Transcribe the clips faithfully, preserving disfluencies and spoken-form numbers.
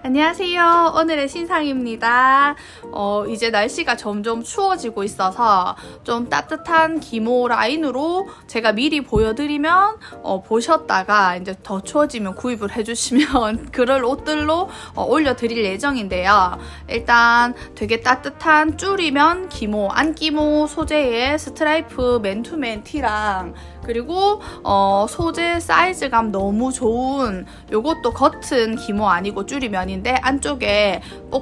안녕하세요. 오늘의 신상입니다. 어, 이제 날씨가 점점 추워지고 있어서 좀 따뜻한 기모 라인으로 제가 미리 보여드리면 어, 보셨다가 이제 더 추워지면 구입을 해주시면 그럴 옷들로 어, 올려드릴 예정인데요. 일단 되게 따뜻한 줄이면 기모, 안기모 소재의 스트라이프 맨투맨 티랑 그리고 어, 소재 사이즈감 너무 좋은 요것도 겉은 기모 아니고 줄이면인데 안쪽에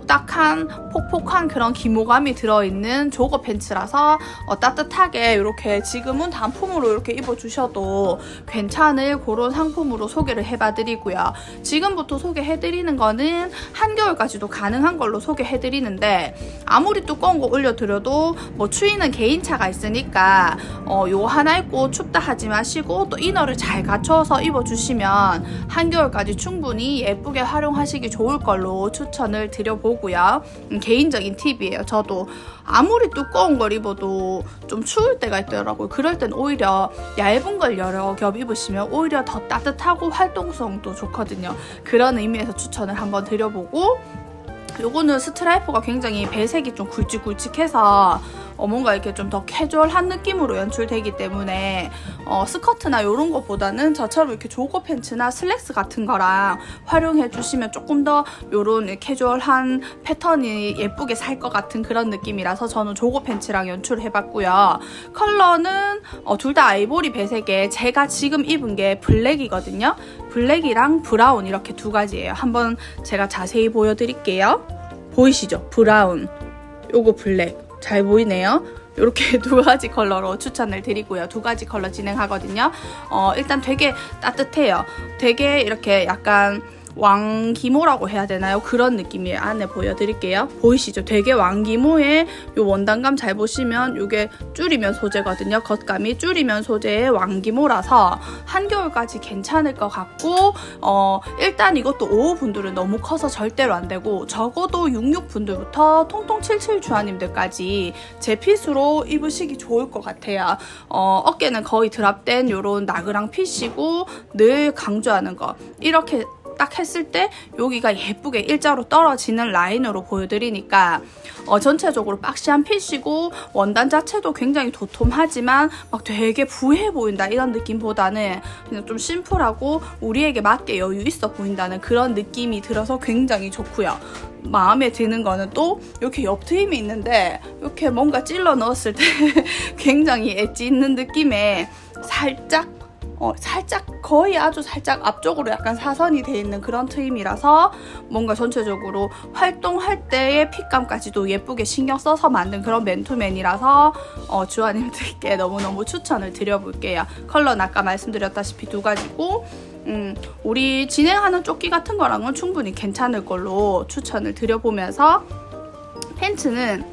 뽁딱한 폭폭한 그런 기모감이 들어있는 조거 팬츠라서 어, 따뜻하게 이렇게 지금은 단품으로 이렇게 입어주셔도 괜찮을 그런 상품으로 소개를 해봐드리고요. 지금부터 소개해드리는 거는 한겨울까지도 가능한 걸로 소개해드리는데 아무리 두꺼운 거 올려드려도 뭐 추위는 개인차가 있으니까 어, 요 하나 입고 춥다 하지 마시고 또 이너를 잘 갖춰서 입어주시면 한겨울까지 충분히 예쁘게 활용하시기 좋을 걸로 추천을 드려보고요. 음, 개인적인 팁이에요. 저도 아무리 두꺼운 걸 입어도 좀 추울 때가 있더라고요. 그럴 땐 오히려 얇은 걸 여러 겹 입으시면 오히려 더 따뜻하고 활동성도 좋거든요. 그런 의미에서 추천을 한번 드려보고, 요거는 스트라이프가 굉장히 배색이 좀 굵직굵직해서 어, 뭔가 이렇게 좀 더 캐주얼한 느낌으로 연출되기 때문에 어, 스커트나 이런 것보다는 저처럼 이렇게 조거 팬츠나 슬랙스 같은 거랑 활용해 주시면 조금 더 이런 캐주얼한 패턴이 예쁘게 살 것 같은 그런 느낌이라서 저는 조거 팬츠랑 연출을 해봤고요. 컬러는 어, 둘 다 아이보리 배색에 제가 지금 입은 게 블랙이거든요. 블랙이랑 브라운 이렇게 두 가지예요. 한번 제가 자세히 보여드릴게요. 보이시죠? 브라운, 요거 블랙. 잘 보이네요. 이렇게 두 가지 컬러로 추천을 드리고요. 두 가지 컬러 진행하거든요. 어, 일단 되게 따뜻해요. 되게 이렇게 약간 왕기모라고 해야 되나요? 그런 느낌이에요. 안에 보여드릴게요. 보이시죠? 되게 왕기모의 요 원단감 잘 보시면 이게 줄이면 소재거든요. 겉감이 줄이면 소재의 왕기모라서 한겨울까지 괜찮을 것 같고 어, 일단 이것도 오오 분들은 너무 커서 절대로 안 되고 적어도 육십육 분들부터 통통 칠십칠 주아님들까지 제 핏으로 입으시기 좋을 것 같아요. 어, 어깨는 거의 드랍된 요런 나그랑 핏이고 늘 강조하는 거 이렇게 딱 했을 때 여기가 예쁘게 일자로 떨어지는 라인으로 보여드리니까 어, 전체적으로 박시한 핏이고 원단 자체도 굉장히 도톰하지만 막 되게 부해 보인다 이런 느낌보다는 그냥 좀 심플하고 우리에게 맞게 여유 있어 보인다는 그런 느낌이 들어서 굉장히 좋고요. 마음에 드는 거는 또 이렇게 옆 트임이 있는데 이렇게 뭔가 찔러 넣었을 때 굉장히 엣지 있는 느낌에 살짝 어, 살짝 거의 아주 살짝 앞쪽으로 약간 사선이 돼 있는 그런 트임이라서 뭔가 전체적으로 활동할 때의 핏감까지도 예쁘게 신경 써서 만든 그런 맨투맨이라서 어, 주아님들께 너무너무 추천을 드려볼게요. 컬러는 아까 말씀드렸다시피 두 가지고 음, 우리 진행하는 조끼 같은 거랑은 충분히 괜찮을 걸로 추천을 드려보면서 팬츠는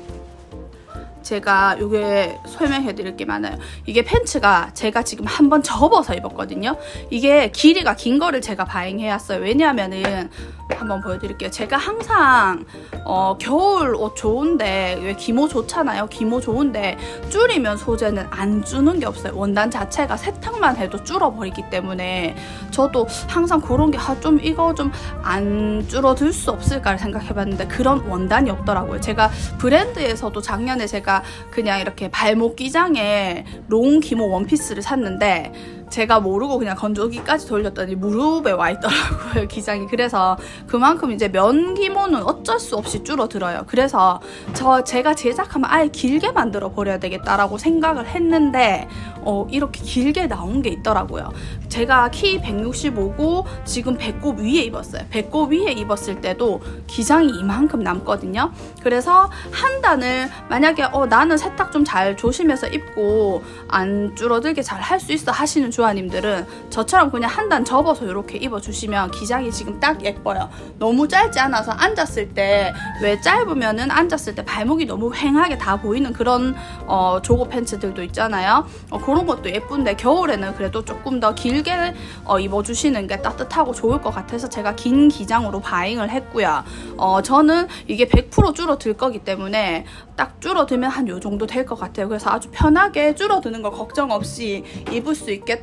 제가 이게 설명해 드릴 게 많아요. 이게 팬츠가 제가 지금 한번 접어서 입었거든요. 이게 길이가 긴 거를 제가 바잉해 왔어요. 왜냐하면은 한번 보여드릴게요. 제가 항상 어, 겨울 옷 좋은데 왜 기모 좋잖아요. 기모 좋은데 줄이면 소재는 안 주는 게 없어요. 원단 자체가 세탁만 해도 줄어버리기 때문에 저도 항상 그런 게 좀 이거 좀 안 줄어들 수 없을까 생각해봤는데 그런 원단이 없더라고요. 제가 브랜드에서도 작년에 제가 그냥 이렇게 발목 기장에 롱 기모 원피스를 샀는데 제가 모르고 그냥 건조기까지 돌렸더니 무릎에 와 있더라고요, 기장이. 그래서 그만큼 이제 면 기모는 어쩔 수 없이 줄어들어요. 그래서 저 제가 제작하면 아예 길게 만들어 버려야 되겠다라고 생각을 했는데 어, 이렇게 길게 나온 게 있더라고요. 제가 키 백육십오고 지금 배꼽 위에 입었어요. 배꼽 위에 입었을 때도 기장이 이만큼 남거든요. 그래서 한 단을 만약에 어, 나는 세탁 좀 잘 조심해서 입고 안 줄어들게 잘 할 수 있어 하시는 주아님들은 저처럼 그냥 한 단 접어서 이렇게 입어주시면 기장이 지금 딱 예뻐요. 너무 짧지 않아서 앉았을 때 왜 짧으면은 앉았을 때 발목이 너무 휑하게 다 보이는 그런 어, 조거 팬츠들도 있잖아요. 어, 그런 것도 예쁜데 겨울에는 그래도 조금 더 길게 어, 입어주시는 게 따뜻하고 좋을 것 같아서 제가 긴 기장으로 바잉을 했고요. 어, 저는 이게 백 퍼센트 줄어들 거기 때문에 딱 줄어들면 한 요 정도 될 것 같아요. 그래서 아주 편하게 줄어드는 거 걱정 없이 입을 수 있겠다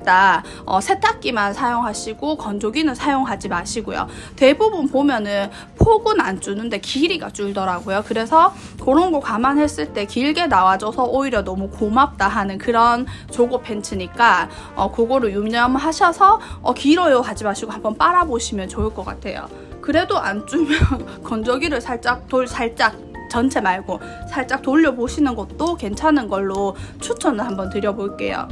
싶다. 어, 세탁기만 사용하시고 건조기는 사용하지 마시고요. 대부분 보면은 폭은 안 주는데 길이가 줄더라고요. 그래서 그런 거 감안했을 때 길게 나와줘서 오히려 너무 고맙다 하는 그런 조거 팬츠니까 어, 그거를 유념하셔서 어, 길어요 하지 마시고 한번 빨아보시면 좋을 것 같아요. 그래도 안 주면 건조기를 살짝 돌 살짝 전체 말고 살짝 돌려보시는 것도 괜찮은 걸로 추천을 한번 드려볼게요.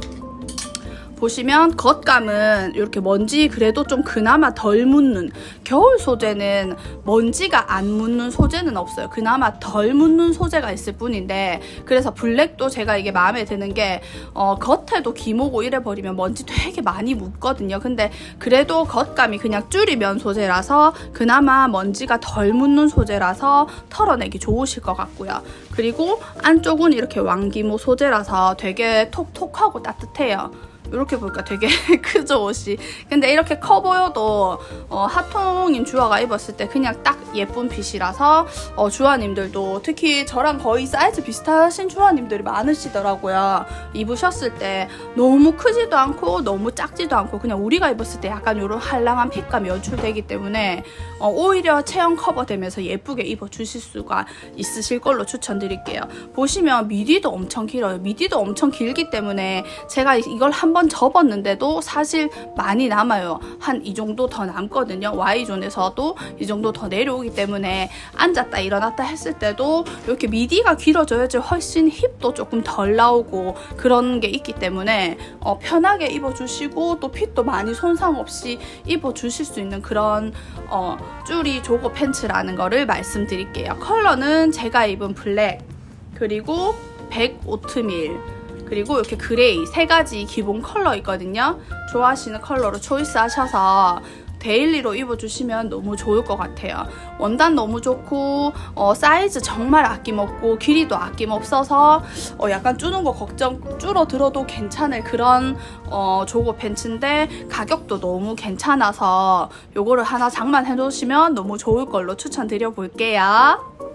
보시면 겉감은 이렇게 먼지 그래도 좀 그나마 덜 묻는, 겨울 소재는 먼지가 안 묻는 소재는 없어요. 그나마 덜 묻는 소재가 있을 뿐인데, 그래서 블랙도 제가 이게 마음에 드는 게 어, 겉에도 기모고 이래버리면 먼지 되게 많이 묻거든요. 근데 그래도 겉감이 그냥 쭈리면 소재라서 그나마 먼지가 덜 묻는 소재라서 털어내기 좋으실 것 같고요. 그리고 안쪽은 이렇게 왕기모 소재라서 되게 톡톡하고 따뜻해요. 이렇게 보니까 되게 크죠, 옷이. 근데 이렇게 커 보여도 어, 핫통인 주아가 입었을 때 그냥 딱 예쁜 핏이라서 어, 주아님들도, 특히 저랑 거의 사이즈 비슷하신 주아님들이 많으시더라고요. 입으셨을 때 너무 크지도 않고 너무 작지도 않고 그냥 우리가 입었을 때 약간 이런 한랑한 핏감이 연출되기 때문에 어, 오히려 체형 커버되면서 예쁘게 입어주실 수가 있으실 걸로 추천드릴게요. 보시면 미디도 엄청 길어요. 미디도 엄청 길기 때문에 제가 이걸 한 번 접었는데도 사실 많이 남아요. 한 이 정도 더 남거든요. Y존에서도 이 정도 더 내려오기 때문에 앉았다 일어났다 했을 때도 이렇게 미디가 길어져야지 훨씬 힙도 조금 덜 나오고 그런 게 있기 때문에 어, 편하게 입어주시고 또 핏도 많이 손상 없이 입어주실 수 있는 그런 어, 쭈리 조거 팬츠라는 거를 말씀드릴게요. 컬러는 제가 입은 블랙, 그리고 백 오트밀, 그리고 이렇게 그레이 세 가지 기본 컬러 있거든요. 좋아하시는 컬러로 초이스 하셔서 데일리로 입어주시면 너무 좋을 것 같아요. 원단 너무 좋고 어, 사이즈 정말 아낌없고 길이도 아낌없어서 어, 약간 줄는 거 걱정 줄어들어도 괜찮을 그런 어, 조거 팬츠인데 가격도 너무 괜찮아서 요거를 하나 장만해 놓으시면 너무 좋을 걸로 추천드려 볼게요.